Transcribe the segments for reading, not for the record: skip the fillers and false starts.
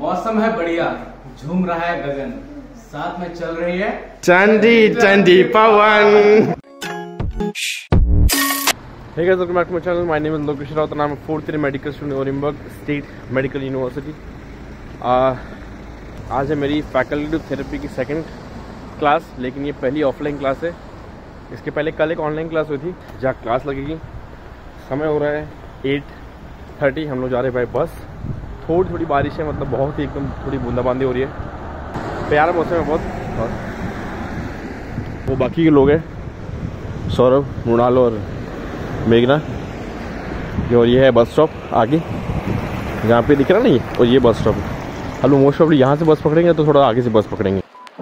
मौसम है बढ़िया, झूम रहा है गगन, साथ में चल रही है चंडी चंडी पवन। Hey guys, welcome back to my channel. My name is Lokesh Raut and I'm a fourth year medical student in Orenburg State Medical University. आज है मेरी फैकल्टी थेरेपी की सेकंड क्लास, लेकिन ये पहली ऑफलाइन क्लास है। इसके पहले कल एक ऑनलाइन क्लास हुई थी जहाँ क्लास लगेगी। समय हो रहा है 8:30, हम लोग जा रहे हैं बाय बस। थोड़ी थोड़ी बारिश है, मतलब बहुत ही एकदम थोड़ी बूंदाबांदी हो रही है। प्यारा मौसम है बहुत। और वो बाकी के लोग हैं, सौरभ, मृणाल और मेघना। और ये है बस स्टॉप आगे, जहाँ पे दिख रहा नहीं, और ये बस स्टॉप है। हम लोग मोस्ट ऑफली यहाँ से बस पकड़ेंगे तो थोड़ा आगे से बस पकड़ेंगे।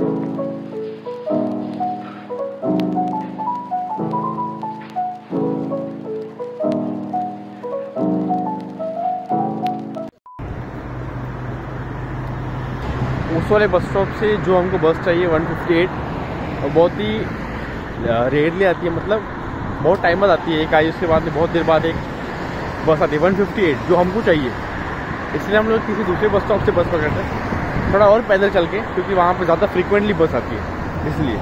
उस वाले बस स्टॉप से जो हमको बस चाहिए 158, और बहुत ही रेयरली आती है, मतलब बहुत टाइम बाद आती है। एक आई, उसके बाद में बहुत देर बाद एक बस आती है 158 जो हमको चाहिए। इसलिए हम लोग किसी दूसरे बस स्टॉप से बस पकड़ते हैं, थोड़ा और पैदल चल के, क्योंकि वहाँ पे ज़्यादा फ्रीक्वेंटली बस आती है इसलिए।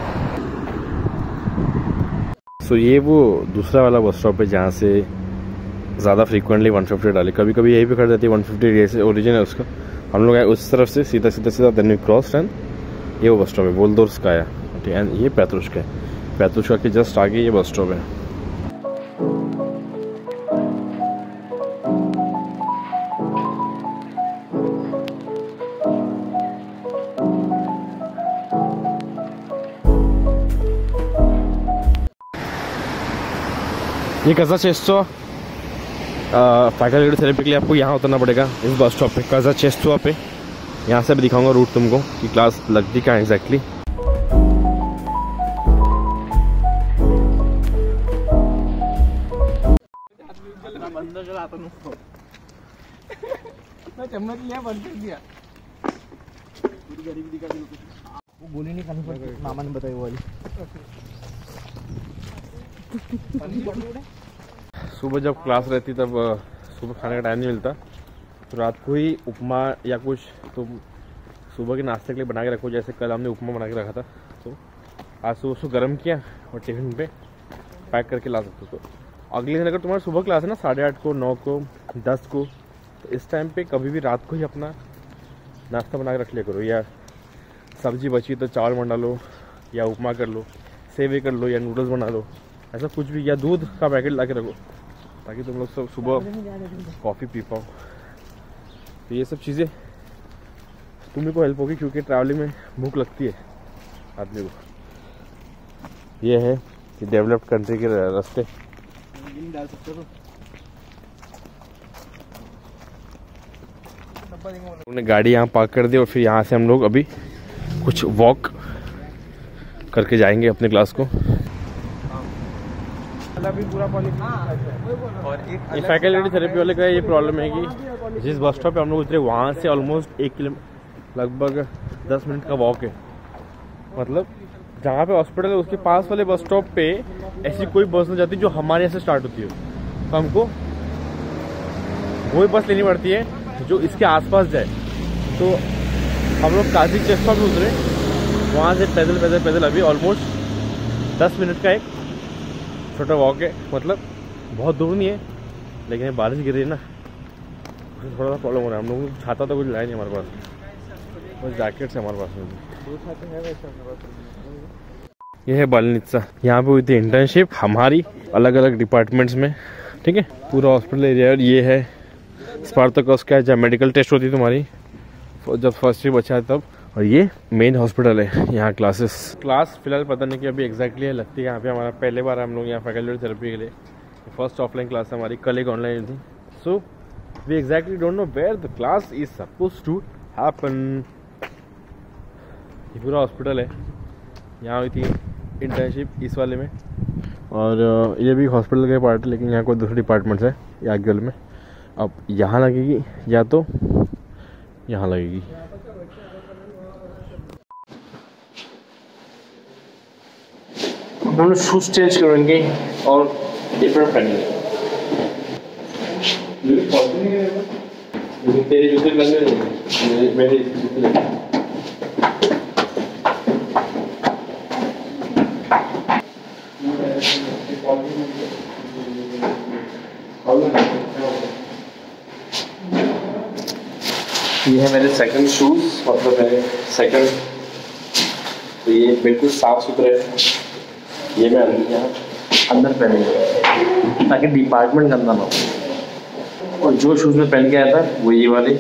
सो ये वो दूसरा वाला बस स्टॉप है जहाँ से ज़्यादा फ्रीक्वेंटली 158 डाले। कभी कभी यही पे खड़ जाती है 158, जैसे ओरिजिन है उसका। हम लोग आए उस तरफ से सीधा देन वी क्रॉस एंड ये वो बस स्टॉप है, वोल्दोर्स का आया। एंड ये पैतरुष्का है, पैतरुष्का के जस्ट आगे ये बस स्टॉप है। ये कज़ा चेस्टो फैकल्टी थेरेपी के लिए आपको यहाँ उतरना पड़ेगा इस बस स्टॉप पे, कज़ा चेस्टो पे। यहाँ से भी दिखाऊंगा रूट तुमको कि क्लास लगती क्या है एग्जैक्टली। चम्मच लिया, बंद कर दिया, पूरी गरीबी दिखा दी। वो गोली नहीं खानी पड़ती, मामा ने बताई वो वाली। सुबह जब क्लास रहती तब सुबह खाने का टाइम नहीं मिलता, तो रात को ही उपमा या कुछ तो सुबह के नाश्ते के लिए बना के रखो। जैसे कल हमने उपमा बना के रखा था, तो आज सुबह उसको गर्म किया और टिफिन पे पैक करके ला सकते हो। तो अगले दिन अगर तुम्हारी सुबह क्लास है ना 8:30 को, 9 को, 10 को, तो इस टाइम पे कभी भी रात को ही अपना नाश्ता बना के रख लिया करो। या सब्जी बची तो चावल बना लो, या उपमा कर लो, सेवे कर लो, या नूडल्स बना लो, ऐसा कुछ भी। या दूध का पैकेट ला के रखो ताकि तुम लोग सब सुबह कॉफ़ी पी पाओ। तो ये सब चीज़ें तुम्हें को हेल्प होगी, क्योंकि ट्रैवलिंग में भूख लगती है आदमी को। ये है कि डेवलप्ड कंट्री के रास्ते। उन्होंने गाड़ी यहाँ पार्क कर दी और फिर यहाँ से हम लोग अभी कुछ वॉक करके जाएंगे अपने क्लास को। अभी पूरा ये फैकल्टी थेरेपी वाले का ये प्रॉब्लम है कि जिस बस स्टॉप पे हम लोग उतरे वहाँ से ऑलमोस्ट 1 किलोमीटर, लगभग 10 मिनट का वॉक है। मतलब जहाँ पे हॉस्पिटल है उसके पास वाले बस स्टॉप पे ऐसी कोई बस नहीं जाती जो हमारे यहाँ से स्टार्ट होती है। तो हमको वही बस लेनी पड़ती है जो इसके आसपास जाए। तो हम लोग काजी चेस्टो में उतरे, वहाँ से पैदल अभी ऑलमोस्ट 10 मिनट का एक छोटा वॉक है। मतलब बहुत दूर नहीं है, लेकिन बारिश गिर रही है ना, थोड़ा सा प्रॉब्लम हो रहा है। हम लोग छाता तो कुछ लाया नहीं हमारे पास, बस जैकेट है हमारे पास में। ये है बालनित्सा, यहाँ पे हुई थी इंटर्नशिप हमारी अलग अलग डिपार्टमेंट्स में, ठीक है, पूरा हॉस्पिटल एरिया। और ये है स्पार्ताकस का, जहाँ मेडिकल टेस्ट होती तुम्हारी जब फर्स्ट ईयर बचा है तब। और ये मेन हॉस्पिटल है, यहाँ क्लास फिलहाल पता नहीं कि अभी एग्जैक्टली है, लगती है यहाँ पे हमारा पहले बार हम लोग यहाँ फैकल्टी थेरेपी के लिए। फर्स्ट ऑफलाइन क्लास है हमारी, कल एक ऑनलाइन थी। So we exactly don't know where the class is suppose to happen. ये पूरा हॉस्पिटल है, यहाँ हुई थी इंटर्नशिप इस वाले में। और ये भी हॉस्पिटल का पार्ट है, लेकिन यहाँ कोई दूसरे डिपार्टमेंट्स है ये आगे वाले में। अब यहाँ लगेगी या तो यहाँ लगेगी। हम लोग शूज चेंज करेंगे और एप्रन पहनेंगे। तेरे जूते लग रहे हैं। मेरे ये है मेरे सेकंड शूज, मतलब मेरे सेकंड, तो ये बिल्कुल साफ सुथरे हैं। ये मैं यहाँ अंदर पहनेंगे ताकि डिपार्टमेंट गंदा ना हो। और जो शूज में पहन के आया था वो ये वाले।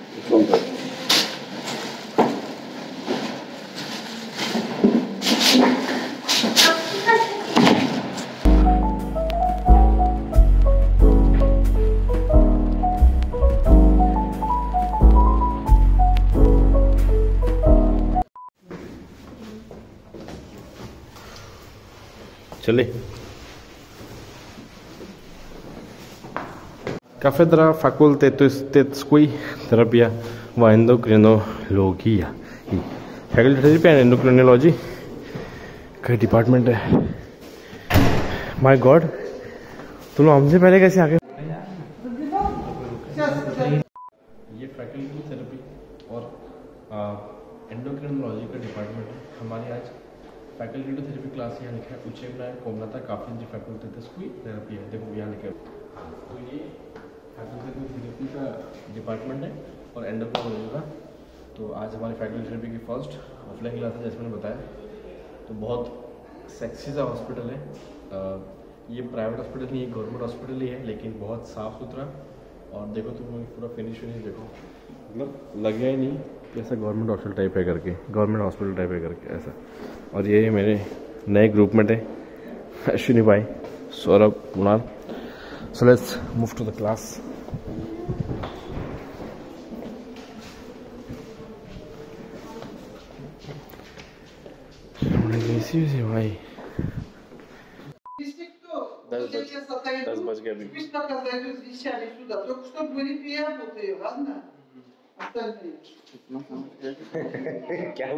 चले Cafedra Facultetului Terapia va Endocrinologia. Faculty Therapy and Endocrinology का डिपार्टमेंट है। माय गॉड, तुम लोग हमसे पहले कैसे आ गए? ये फैकल्टी थेरेपी और एंडोक्रिनोलॉजी का डिपार्टमेंट है। हमारी आज फैकल्टी टू थेरेपी क्लास यहाँ लिखा है उच्चेग्नाय कोमलता काफी फैकल्टी थेरेपी है। देखो यहाँ लिखा है, तो ये फैकल्टी टू थेरेपी का डिपार्टमेंट है और एंडोक्रिनोलॉजी का। तो आज हमारी फैकल्टी थेरेपी की फर्स्ट ऑफलाइन क्लास है, जैसे मैंने बताया। तो बहुत सेक्सी सा हॉस्पिटल है। ये प्राइवेट हॉस्पिटल नहीं है, गवर्नमेंट हॉस्पिटल ही है, लेकिन बहुत साफ़ सुथरा। और देखो तुम पूरा फिनिश देखो, मतलब लगे ही नहीं कि ऐसा गवर्नमेंट हॉस्पिटल टाइप है करके, गवर्नमेंट हॉस्पिटल टाइप है करके ऐसा। और ये मेरे नए ग्रुपमेट है, अश्विनी भाई, Saurabh, Kunal. So let's move to the class. भाई 10 बज गए अभी। क्या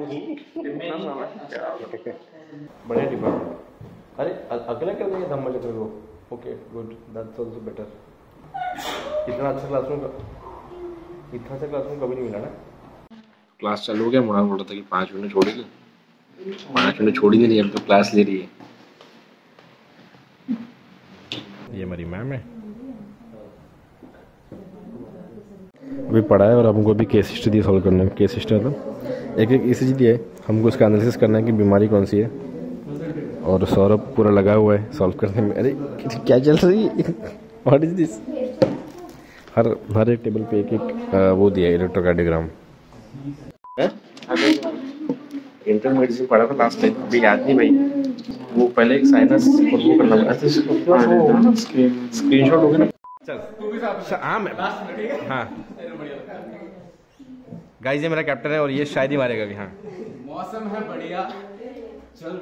बढ़िया डिपार्टमेंट। अरे अगला कर देंगे धम्मा चक्र को। Okay good, that's also better. इतना अच्छा क्लासरूम कभी नहीं मिला ना। क्लास चालू हो गया, मुराद बोल रहा था कि 5 मिनट छोड़ेगी, 5 मिनट छोड़ी नहीं, अब तो क्लास ले रही है। ये हमारी मैम है, अभी पढ़ा है और हमको अभी केस हिस्ट्री दी सॉल्व करना है। केस हिस्ट्री मतलब एक ईसीजी दिया है, हमको उसका एनालिसिस करना है कि बीमारी कौन सी है। और सौरभ पूरा लगा हुआ है सॉल्व करने में। अरे क्या चल रही है, व्हाट इज दिस? हर एक टेबल पे एक वो दिया है, इलेक्ट्रोकार्डियोग्राम। इंटरनल मेडिसिन पढ़ा था लास्ट टाइम, अभी याद नहीं भाई। वो पहले एक साइनस और वो करना पड़ा। स्क्रीनशॉट हो गया ना। चल हाँ गाइस, ये मेरा कैप्टन है और ये शायद ही मारेगा अभी। हाँ मौसम है बढ़िया, चल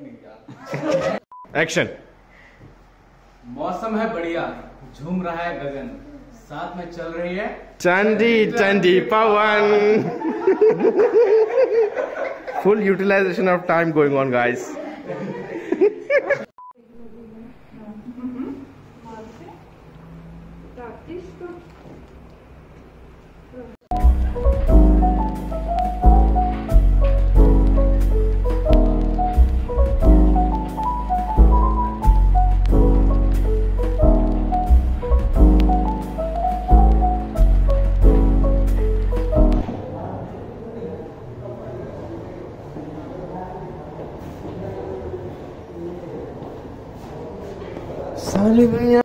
एक्शन। मौसम है बढ़िया, झूम रहा है गगन, साथ में चल रही है ठंडी ठंडी पवन। Full utilization of time going on, guys. साले भैया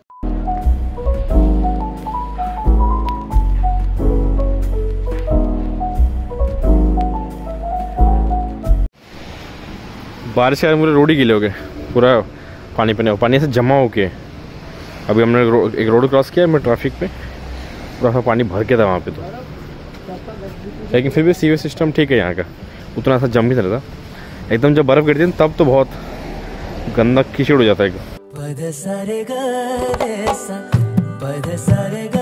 बारिश के पूरे रोड ही गीले हो गए, पूरा पानी पानी से जमा हो के। अभी हमने एक रोड क्रॉस किया, मैं ट्रैफिक पे पूरा पानी भर के था वहाँ पे। तो लेकिन फिर भी सीवेज सिस्टम ठीक है यहाँ का, उतना सा जम भी नहीं रहता। एकदम जब बर्फ़ गिरती है तब तो बहुत गंदा कीचड़ हो जाता है।